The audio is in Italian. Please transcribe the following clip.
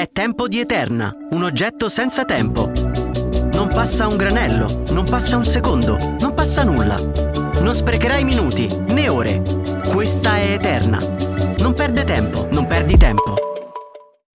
È tempo di Eterna, un oggetto senza tempo. Non passa un granello, non passa un secondo, non passa nulla. Non sprecherai minuti, né ore. Questa è Eterna. Non perde tempo, non perdi tempo.